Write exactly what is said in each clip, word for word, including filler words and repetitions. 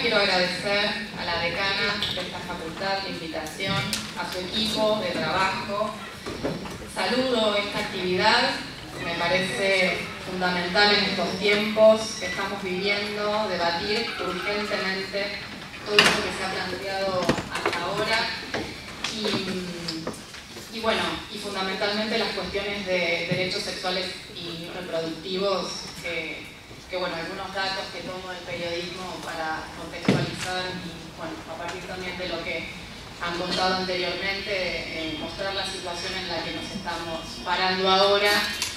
quiero agradecer a la decana de esta facultad la invitación, a su equipo de trabajo. Saludo esta actividad, me parece fundamental en estos tiempos que estamos viviendo, debatir urgentemente todo esto que se ha planteado hasta ahora y, y bueno, y fundamentalmente las cuestiones de derechos sexuales y reproductivos que, que bueno, algunos datos que tomo del periodismo para contextualizar y bueno, a partir también de lo que han contado anteriormente, eh, mostrar la situación en la que nos estamos parando ahora.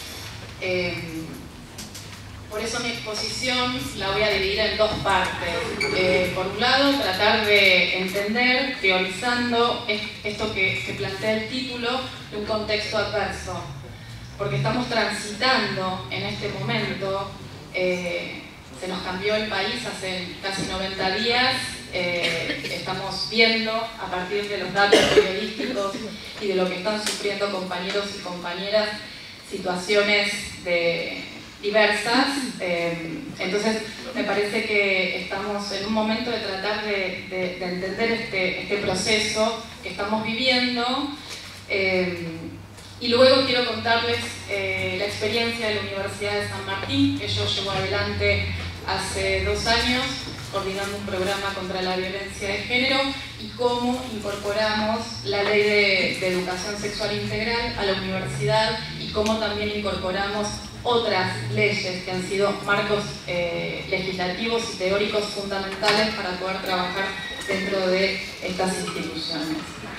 Eh, por eso mi exposición la voy a dividir en dos partes. Eh, por un lado, tratar de entender, teorizando esto que, que plantea el título, de un contexto adverso, porque estamos transitando en este momento, eh, se nos cambió el país hace casi noventa días, eh, estamos viendo a partir de los datos periodísticos y de lo que están sufriendo compañeros y compañeras situaciones de, diversas, eh, entonces me parece que estamos en un momento de tratar de, de, de entender este, este proceso que estamos viviendo. Eh, Y luego quiero contarles eh, la experiencia de la Universidad de San Martín, que yo llevo adelante hace dos años, coordinando un programa contra la violencia de género, y cómo incorporamos la Ley de, de Educación Sexual Integral a la universidad, y cómo también incorporamos otras leyes que han sido marcos eh, legislativos y teóricos fundamentales para poder trabajar dentro de estas instituciones.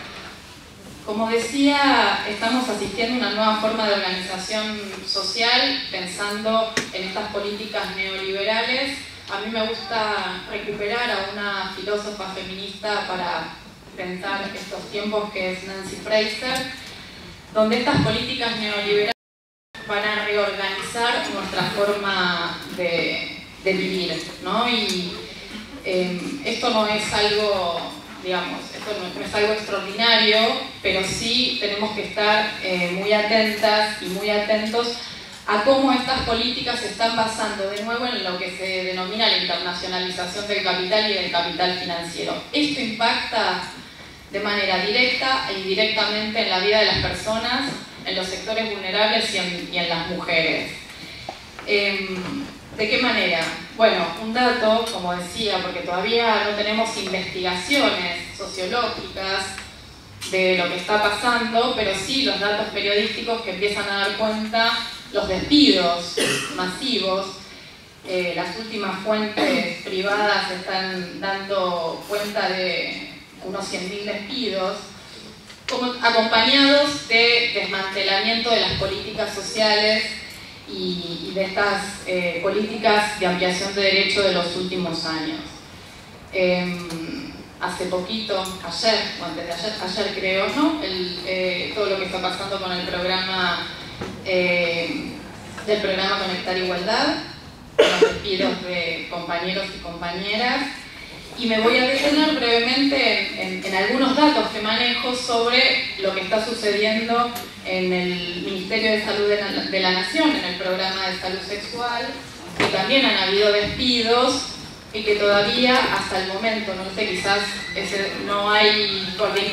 Como decía, estamos asistiendo a una nueva forma de organización social, pensando en estas políticas neoliberales. A mí me gusta recuperar a una filósofa feminista para pensar estos tiempos, que es Nancy Fraser, donde estas políticas neoliberales van a reorganizar nuestra forma de, de vivir, ¿no? Y eh, esto no es algo... digamos, esto no, no es algo extraordinario, pero sí tenemos que estar eh, muy atentas y muy atentos a cómo estas políticas se están basando de nuevo en lo que se denomina la internacionalización del capital y del capital financiero. Esto impacta de manera directa e indirectamente en la vida de las personas, en los sectores vulnerables y en, y en las mujeres. Eh, ¿De qué manera? Bueno, un dato, como decía, porque todavía no tenemos investigaciones sociológicas de lo que está pasando, pero sí los datos periodísticos que empiezan a dar cuenta, los despidos masivos. Eh, las últimas fuentes privadas están dando cuenta de unos cien mil despidos, como acompañados de desmantelamiento de las políticas sociales y, y de estas eh, políticas de ampliación de derechos de los últimos años. Eh, hace poquito, ayer, o antes de ayer, ayer creo, ¿no? El, eh, todo lo que está pasando con el programa, eh, del programa Conectar Igualdad, los despidos de compañeros y compañeras, y me voy a detener brevemente en, en, en algunos datos que manejo sobre lo que está sucediendo en el Ministerio de Salud de la, de la Nación, en el programa de salud sexual, que también han habido despidos y que todavía hasta el momento, no sé, quizás ese, no hay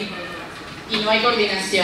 y no hay coordinación.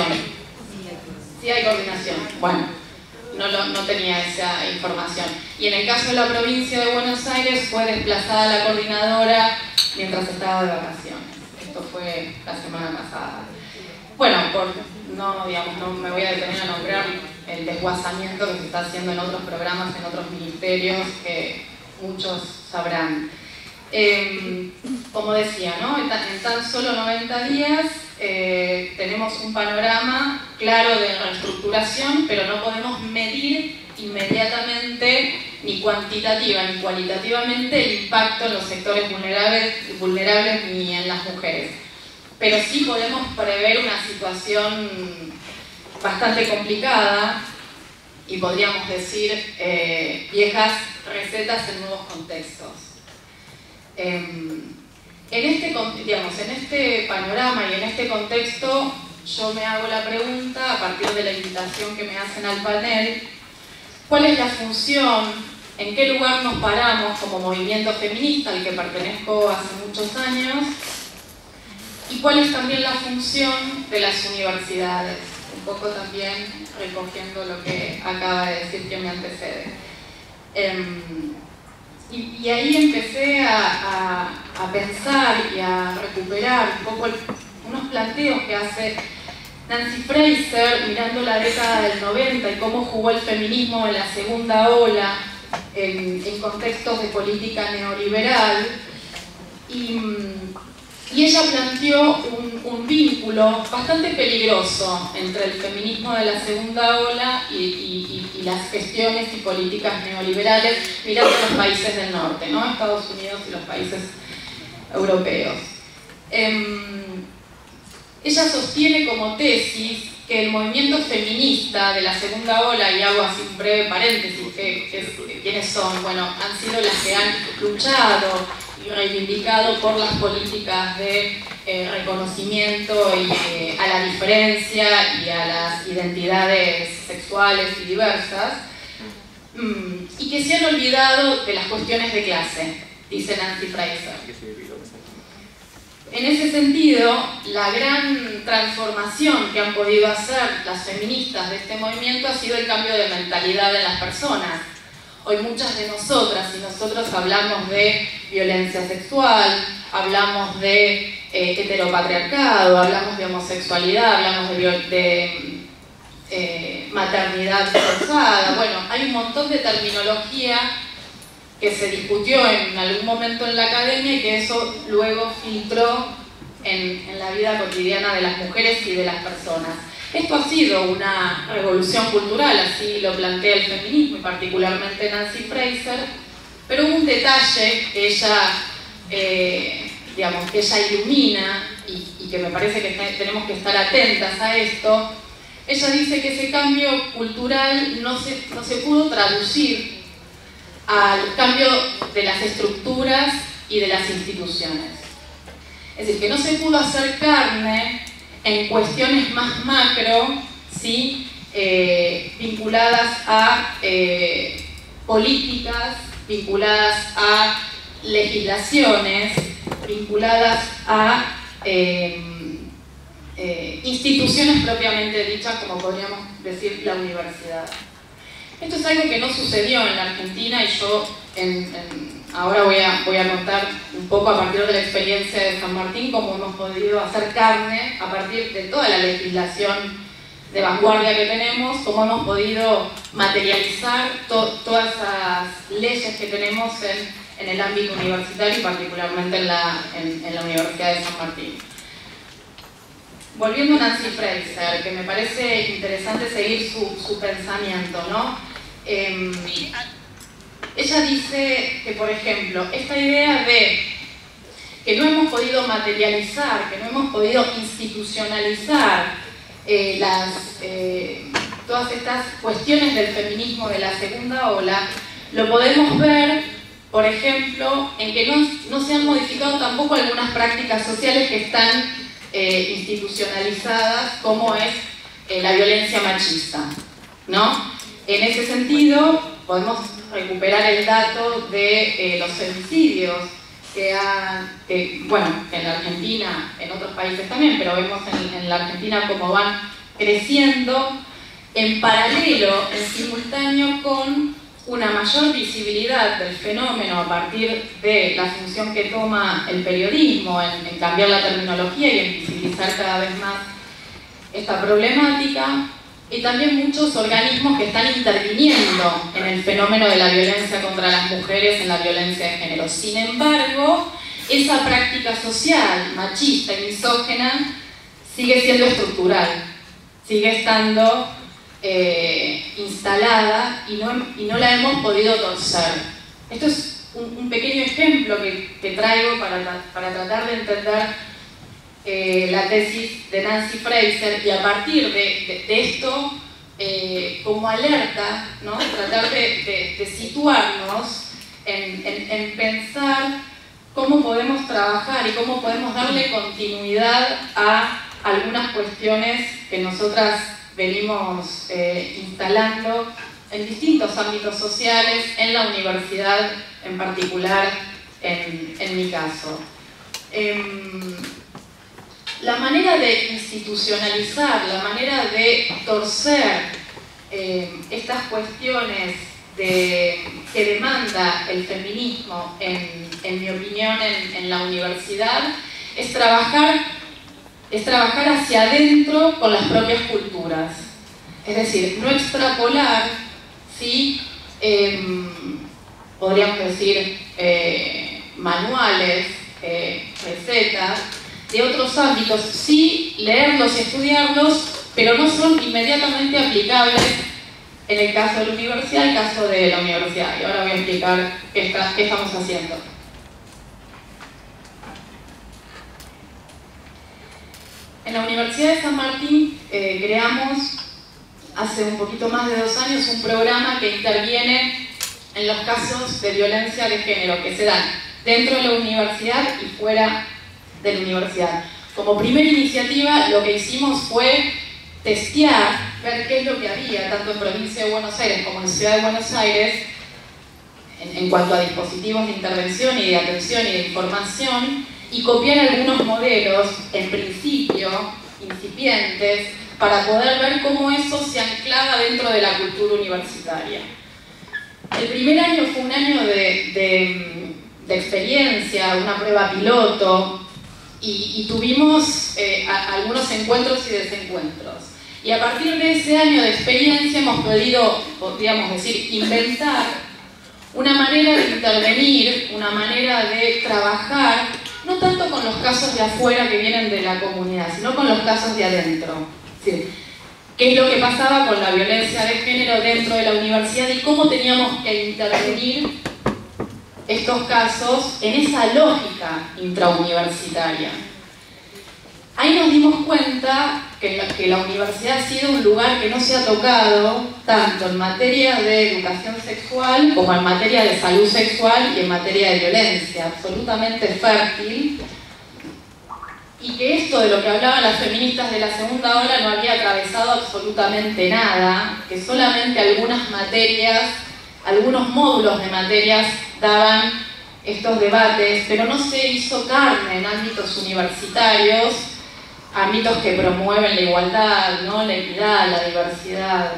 Sí hay coordinación. Bueno, no, lo, no tenía esa información. Y en el caso de la provincia de Buenos Aires fue desplazada la coordinadora mientras estaba de vacaciones. Esto fue la semana pasada. Bueno, por, no, digamos, no me voy a detener a nombrar el desguazamiento que se está haciendo en otros programas, en otros ministerios, que muchos sabrán. Eh, como decía, ¿no? en, tan, en tan solo noventa días eh, tenemos un panorama claro de reestructuración, pero no podemos medir inmediatamente, ni cuantitativa ni cualitativamente, el impacto en los sectores vulnerables, vulnerables ni en las mujeres. Pero sí podemos prever una situación bastante complicada y podríamos decir eh, viejas recetas en nuevos contextos. Eh, en, este, digamos, en este panorama y en este contexto yo me hago la pregunta, a partir de la invitación que me hacen al panel, ¿cuál es la función en qué lugar nos paramos como movimiento feminista al que pertenezco hace muchos años y cuál es también la función de las universidades, un poco también recogiendo lo que acaba de decir que me antecede. Um, y, y ahí empecé a, a, a pensar y a recuperar un poco el, unos planteos que hace Nancy Fraser mirando la década del noventa y cómo jugó el feminismo en la segunda ola en, en contextos de política neoliberal. Y, y ella planteó un, un vínculo bastante peligroso entre el feminismo de la segunda ola y, y, y las gestiones y políticas neoliberales mirando los países del norte, ¿no? Estados Unidos y los países europeos. Eh, ella sostiene como tesis que el movimiento feminista de la segunda ola, y hago así un breve paréntesis, que, que, que, ¿quiénes son? Bueno, han sido las que han luchado y reivindicado por las políticas de eh, reconocimiento y, eh, a la diferencia y a las identidades sexuales y diversas, mmm, y que se han olvidado de las cuestiones de clase, dice Nancy Fraser. En ese sentido, la gran transformación que han podido hacer las feministas de este movimiento ha sido el cambio de mentalidad de las personas. Hoy muchas de nosotras y nosotros hablamos de violencia sexual, hablamos de eh, heteropatriarcado, hablamos de homosexualidad, hablamos de, de eh, maternidad forzada. Bueno, hay un montón de terminología que se discutió en algún momento en la academia y que eso luego filtró en, en la vida cotidiana de las mujeres y de las personas. Esto ha sido una revolución cultural, así lo plantea el feminismo y particularmente Nancy Fraser, pero hubo un detalle que ella, eh, digamos, que ella ilumina y, y que me parece que tenemos que estar atentas a esto. Ella dice que ese cambio cultural no se, no se pudo traducir al cambio de las estructuras y de las instituciones. Es decir, que no se pudo hacer carne en cuestiones más macro, ¿sí? eh, vinculadas a eh, políticas, vinculadas a legislaciones, vinculadas a eh, eh, instituciones propiamente dichas, como podríamos decir la universidad. Esto es algo que no sucedió en la Argentina y yo en, en, ahora voy a, voy a contar un poco a partir de la experiencia de San Martín cómo hemos podido hacer carne a partir de toda la legislación de vanguardia que tenemos, cómo hemos podido materializar to, todas esas leyes que tenemos en, en el ámbito universitario y particularmente en la, en, en la Universidad de San Martín. Volviendo a Nancy Fraser, que me parece interesante seguir su, su pensamiento, ¿no? Eh, ella dice que, por ejemplo, esta idea de que no hemos podido materializar, que no hemos podido institucionalizar eh, las, eh, todas estas cuestiones del feminismo de la segunda ola, lo podemos ver, por ejemplo, en que no, no se han modificado tampoco algunas prácticas sociales que están Eh, institucionalizadas, como es eh, la violencia machista, ¿no? En ese sentido, podemos recuperar el dato de eh, los femicidios que han, que, bueno, en la Argentina, en otros países también, pero vemos en, en la Argentina cómo van creciendo en paralelo, en simultáneo con una mayor visibilidad del fenómeno a partir de la función que toma el periodismo en, en cambiar la terminología y en visibilizar cada vez más esta problemática, y también muchos organismos que están interviniendo en el fenómeno de la violencia contra las mujeres, en la violencia de género. Sin embargo, esa práctica social machista y misógena sigue siendo estructural, sigue estando Eh, instalada y no, y no la hemos podido torcer. Esto es un, un pequeño ejemplo que, que traigo para, para tratar de entender eh, la tesis de Nancy Fraser y a partir de, de, de esto eh, como alerta, ¿no? Tratar de, de, de situarnos en, en, en pensar cómo podemos trabajar y cómo podemos darle continuidad a algunas cuestiones que nosotras venimos eh, instalando en distintos ámbitos sociales, en la universidad en particular, en, en mi caso. Eh, la manera de institucionalizar, la manera de torcer eh, estas cuestiones de, que demanda el feminismo, en, en mi opinión, en, en la universidad, es trabajar, es trabajar hacia adentro con las propias culturas. Es decir, no extrapolar, ¿sí? eh, podríamos decir, eh, manuales, eh, recetas, de otros ámbitos, sí leerlos y estudiarlos, pero no son inmediatamente aplicables en el caso de la universidad, el caso de la universidad. Y ahora voy a explicar qué, está, qué estamos haciendo. En la Universidad de San Martín eh, creamos hace un poquito más de dos años un programa que interviene en los casos de violencia de género que se dan dentro de la universidad y fuera de la universidad. Como primera iniciativa, lo que hicimos fue testear, ver qué es lo que había, tanto en provincia de Buenos Aires como en Ciudad de Buenos Aires, en, en cuanto a dispositivos de intervención y de atención y de información, y copiar algunos modelos, en principio, incipientes, para poder ver cómo eso se anclaba dentro de la cultura universitaria. El primer año fue un año de, de, de experiencia, una prueba piloto, y, y tuvimos eh, a, algunos encuentros y desencuentros. Y a partir de ese año de experiencia hemos podido, podríamos decir, inventar una manera de intervenir, una manera de trabajar, no tanto con los casos de afuera que vienen de la comunidad, sino con los casos de adentro. ¿Sí? ¿Qué es lo que pasaba con la violencia de género dentro de la universidad y cómo teníamos que intervenir estos casos en esa lógica intrauniversitaria? Ahí nos dimos cuenta que la, que la universidad ha sido un lugar que no se ha tocado tanto en materia de educación sexual como en materia de salud sexual y en materia de violencia, absolutamente fértil, y que esto de lo que hablaban las feministas de la segunda ola no había atravesado absolutamente nada, que solamente algunas materias, algunos módulos de materias daban estos debates, pero no se hizo carne en ámbitos universitarios, ámbitos que promueven la igualdad, ¿no? La equidad, la diversidad.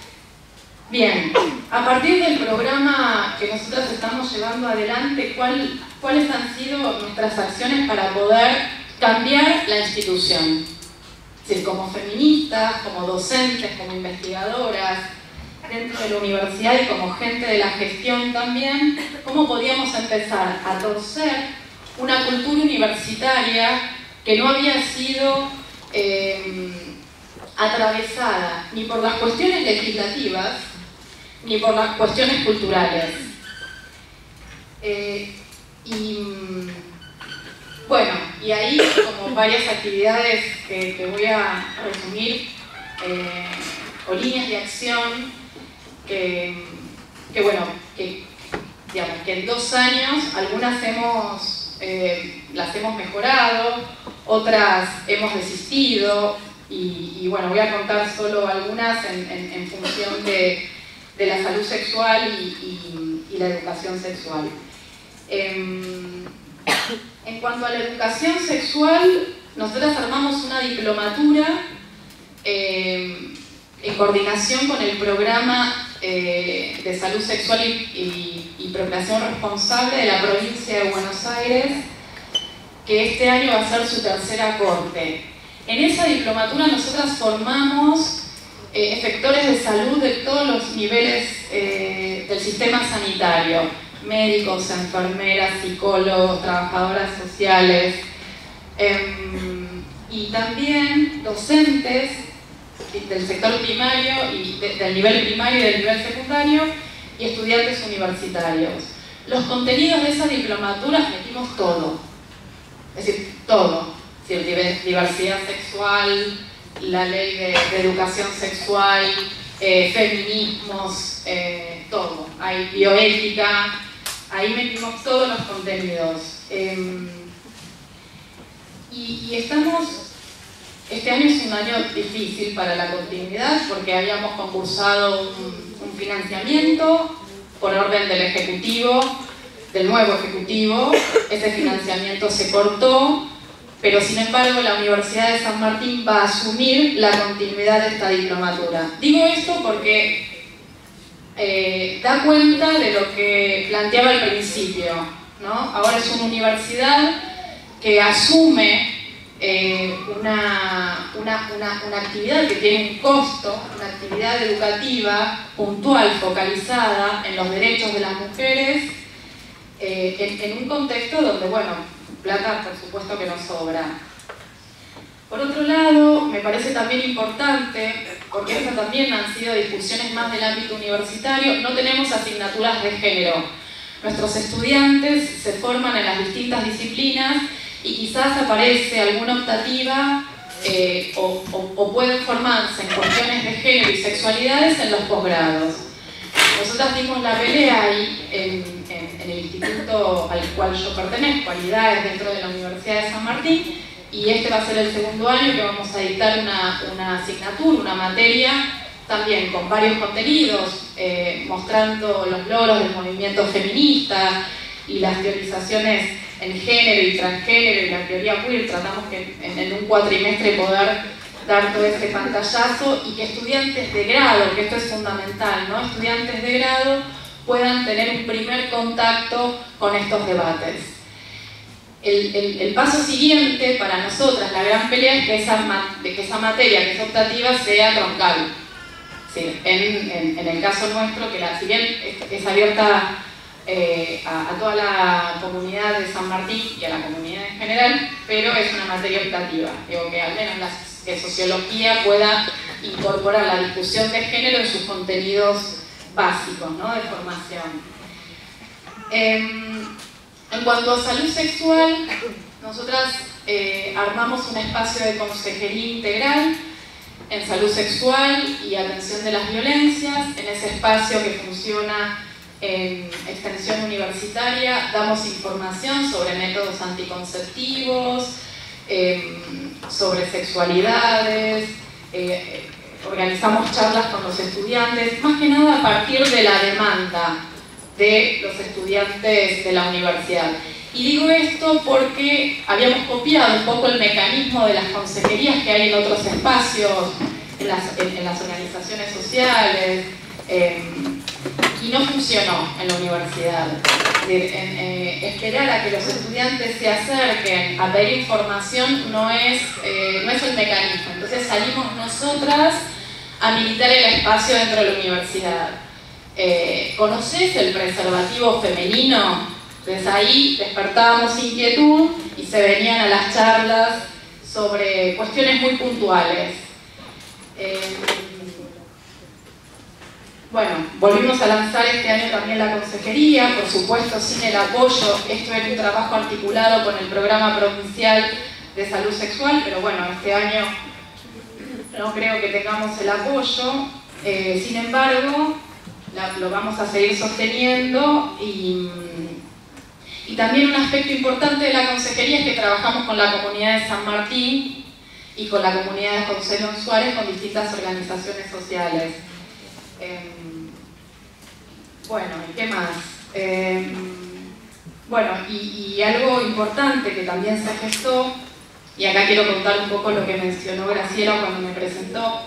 Bien, a partir del programa que nosotros estamos llevando adelante, ¿cuál, ¿cuáles han sido nuestras acciones para poder cambiar la institución? Es decir, como feministas, como docentes, como investigadoras, dentro de la universidad y como gente de la gestión también, ¿cómo podíamos empezar a torcer una cultura universitaria que no había sido eh, atravesada ni por las cuestiones legislativas ni por las cuestiones culturales? Eh, y bueno, y ahí como varias actividades que, que voy a resumir, eh, o líneas de acción que, que bueno, que, digamos, que en dos años algunas hemos Eh, las hemos mejorado, otras hemos desistido, y, y bueno, voy a contar solo algunas en, en, en función de, de la salud sexual y, y, y la educación sexual. Eh, en cuanto a la educación sexual, nosotros armamos una diplomatura eh, en coordinación con el programa Eh, de salud sexual y, y, y procreación responsable de la provincia de Buenos Aires, que este año va a ser su tercera corte. En esa diplomatura nosotras formamos eh, efectores de salud de todos los niveles eh, del sistema sanitario: médicos, enfermeras, psicólogos, trabajadoras sociales, eh, y también docentes del sector primario y de, del nivel primario y del nivel secundario, y estudiantes universitarios. Los contenidos de esa diplomatura metimos todo, es decir, todo, es decir, diversidad sexual, la ley de, de educación sexual, eh, feminismos, eh, todo. Hay bioética, ahí metimos todos los contenidos. Eh, y, y estamos este año es un año difícil para la continuidad porque habíamos concursado un, un financiamiento por orden del Ejecutivo, del nuevo Ejecutivo. Ese financiamiento se cortó, pero sin embargo la Universidad de San Martín va a asumir la continuidad de esta diplomatura. Digo esto porque eh, da cuenta de lo que planteaba al principio, ¿no? Ahora es una universidad que asume eh, una, una, una, una actividad que tiene un costo, una actividad educativa puntual, focalizada en los derechos de las mujeres, eh, en, en un contexto donde, bueno, plata por supuesto que no sobra. Por otro lado, me parece también importante, porque estas también han sido discusiones más del ámbito universitario, no tenemos asignaturas de género. Nuestros estudiantes se forman en las distintas disciplinas y quizás aparece alguna optativa eh, o, o, o pueden formarse en cuestiones de género y sexualidades en los posgrados. Nosotras dimos la pelea ahí en, en, en el instituto al cual yo pertenezco, Cualidades, dentro de la Universidad de San Martín, y este va a ser el segundo año que vamos a dictar una, una asignatura, una materia, también con varios contenidos, eh, mostrando los logros del movimiento feminista y las teorizaciones en género y transgénero y la teoría queer. Tratamos que en, en un cuatrimestre poder dar todo este pantallazo y que estudiantes de grado, que esto es fundamental, ¿no? Estudiantes de grado puedan tener un primer contacto con estos debates. El, el, el paso siguiente para nosotras, la gran pelea, es que esa, de que esa materia, que es optativa, sea troncal. Sí, en, en, en el caso nuestro, que la, si bien es, es abierta eh, a, a toda la comunidad de San Martín y a la comunidad en general, pero es una materia optativa. Digo que al menos la que sociología pueda incorporar la discusión de género en sus contenidos básicos, ¿no? De formación. Eh, en cuanto a salud sexual, nosotras eh, armamos un espacio de consejería integral en salud sexual y atención de las violencias. En ese espacio, que funciona en extensión universitaria, damos información sobre métodos anticonceptivos, eh, sobre sexualidades, eh, organizamos charlas con los estudiantes, más que nada a partir de la demanda de los estudiantes de la universidad. Y digo esto porque habíamos copiado un poco el mecanismo de las consejerías que hay en otros espacios, en las, en, en las organizaciones sociales, eh, y no funcionó en la universidad. Es decir, en, eh, esperar a que los estudiantes se acerquen a pedir información no es, eh, no es el mecanismo. Entonces salimos nosotras a militar el espacio dentro de la universidad. Eh, ¿Conoces el preservativo femenino? Entonces ahí despertábamos inquietud y se venían a las charlas sobre cuestiones muy puntuales. Eh, bueno, volvimos a lanzar este año también la consejería, por supuesto sin el apoyo. Esto era un trabajo articulado con el Programa Provincial de Salud Sexual, pero bueno, este año no creo que tengamos el apoyo. Eh, sin embargo, la, lo vamos a seguir sosteniendo y... Y también un aspecto importante de la consejería es que trabajamos con la comunidad de San Martín y con la comunidad de José León Suárez, con distintas organizaciones sociales. Eh, bueno, ¿y qué más? Eh, bueno, y, y algo importante que también se gestó, y acá quiero contar un poco lo que mencionó Graciela cuando me presentó,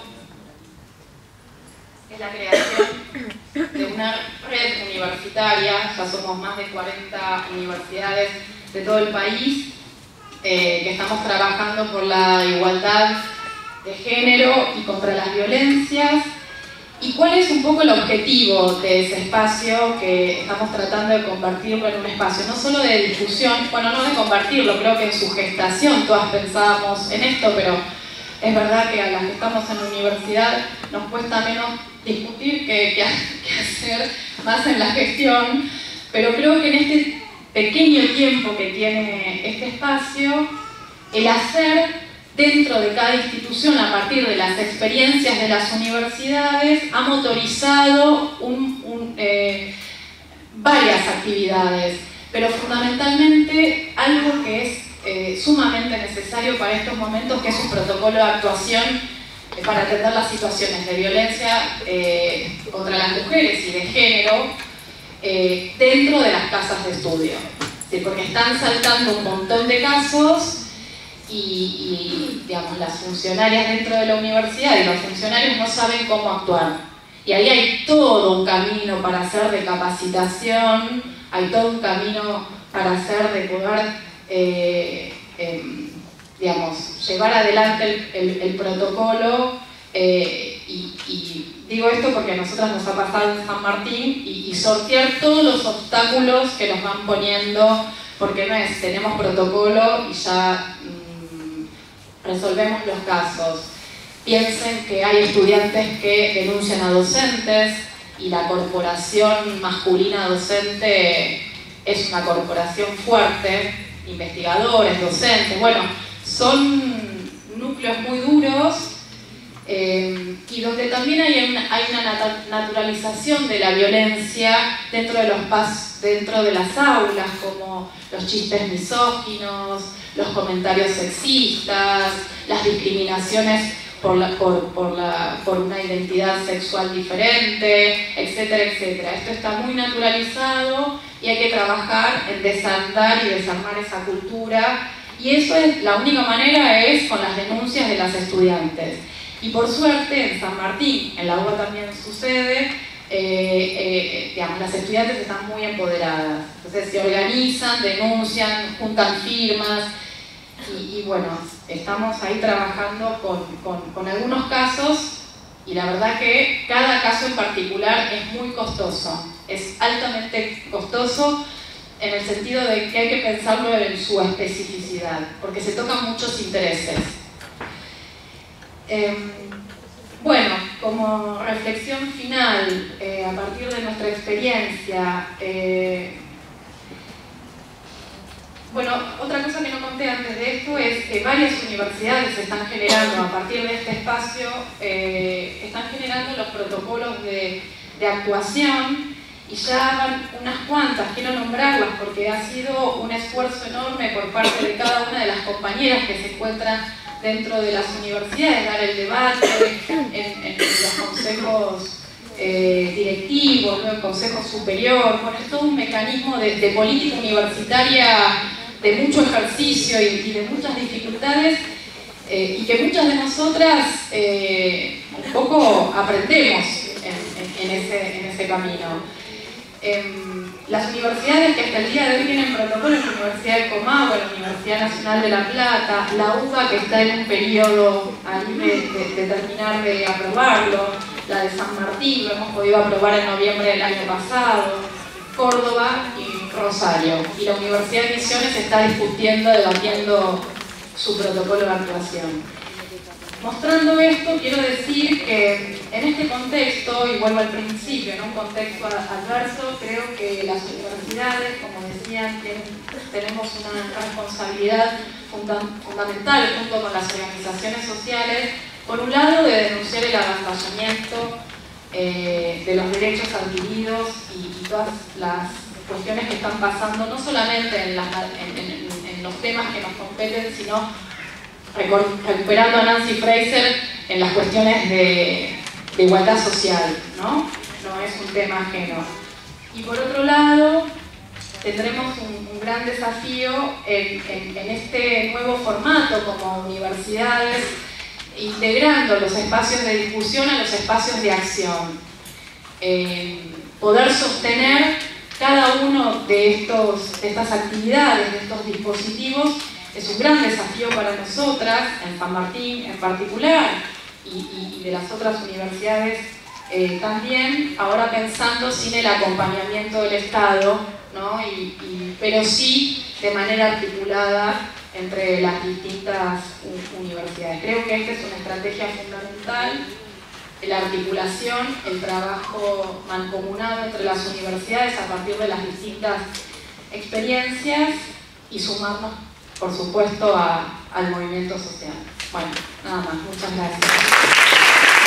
es la creación de una red universitaria. Ya somos más de cuarenta universidades de todo el país eh, que estamos trabajando por la igualdad de género y contra las violencias. ¿Y cuál es un poco el objetivo de ese espacio que estamos tratando de convertirlo en un espacio no solo de discusión, bueno, no de compartirlo, creo que en su gestación todas pensábamos en esto, pero es verdad que a las que estamos en la universidad nos cuesta menos discutir que, que, que hacer más en la gestión, pero creo que en este pequeño tiempo que tiene este espacio, el hacer dentro de cada institución a partir de las experiencias de las universidades ha motorizado un, un, eh, varias actividades, pero fundamentalmente algo que es eh, sumamente necesario para estos momentos, que es un protocolo de actuación eh, para atender las situaciones de violencia eh, contra las mujeres y de género eh, dentro de las casas de estudio. ¿Sí? Porque están saltando un montón de casos y, y digamos, las funcionarias dentro de la universidad y los funcionarios no saben cómo actuar. Y ahí hay todo un camino para hacer de capacitación, hay todo un camino para hacer de poder, eh, eh, digamos, llevar adelante el, el, el protocolo. Eh, y, y digo esto porque a nosotras nos ha pasado en San Martín y, y sortear todos los obstáculos que nos van poniendo, porque no es, tenemos protocolo y ya mmm, resolvemos los casos. Piensen que hay estudiantes que denuncian a docentes y la corporación masculina docente es una corporación fuerte, investigadores, docentes, bueno, son núcleos muy duros eh, y donde también hay una, hay una naturalización de la violencia dentro de, los pas, dentro de las aulas, como los chistes misóginos, los comentarios sexistas, las discriminaciones Por, la, por, por, la, por una identidad sexual diferente, etcétera, etcétera. Esto está muy naturalizado y hay que trabajar en desandar y desarmar esa cultura, y eso es, la única manera es con las denuncias de las estudiantes. Y por suerte en San Martín, en la U B A también sucede, eh, eh, digamos, las estudiantes están muy empoderadas, entonces se organizan, denuncian, juntan firmas. Y, y bueno, estamos ahí trabajando con, con, con algunos casos, y la verdad que cada caso en particular es muy costoso, es altamente costoso en el sentido de que hay que pensarlo en su especificidad, porque se tocan muchos intereses. Eh, bueno, como reflexión final, eh, a partir de nuestra experiencia, eh, bueno, otra cosa que no conté antes de esto es que varias universidades están generando, a partir de este espacio, eh, están generando los protocolos de, de actuación, y ya van unas cuantas, quiero nombrarlas porque ha sido un esfuerzo enorme por parte de cada una de las compañeras que se encuentran dentro de las universidades, dar el debate en, en los consejos eh, directivos, ¿no? El consejo superior. Bueno, es todo un mecanismo de, de política universitaria de mucho ejercicio y, y de muchas dificultades, eh, y que muchas de nosotras eh, un poco aprendemos en, en, en, ese, en ese camino. Eh, las universidades que hasta el día de hoy tienen protocolos, la Universidad de Comahue, la Universidad Nacional de La Plata, la U B A, que está en un periodo ahí de, de, de terminar de aprobarlo, la de San Martín, lo hemos podido aprobar en noviembre del año pasado, Córdoba y Rosario, y la Universidad de Misiones está discutiendo, debatiendo su protocolo de actuación. Mostrando esto, quiero decir que en este contexto, y vuelvo al principio, en un contexto adverso, creo que las universidades, como decían, tienen, tenemos una responsabilidad funda fundamental junto con las organizaciones sociales, por un lado, de denunciar el avasallamiento eh, de los derechos adquiridos y, y todas las cuestiones que están pasando, no solamente en, las, en, en, en los temas que nos competen, sino recuperando a Nancy Fraser en las cuestiones de, de igualdad social, ¿no? No es un tema ajeno. Y por otro lado, tendremos un, un gran desafío en, en, en este nuevo formato como universidades, integrando los espacios de discusión a los espacios de acción. Eh, poder sostener cada uno de, estos, de estas actividades, de estos dispositivos, es un gran desafío para nosotras, en San Martín en particular, y, y, y de las otras universidades eh, también, ahora pensando sin el acompañamiento del Estado, ¿no? y, y, pero sí de manera articulada entre las distintas universidades. Creo que esta es una estrategia fundamental, la articulación, el trabajo mancomunado entre las universidades a partir de las distintas experiencias, y sumarnos, por supuesto, a, al movimiento social. Bueno, nada más. Muchas gracias.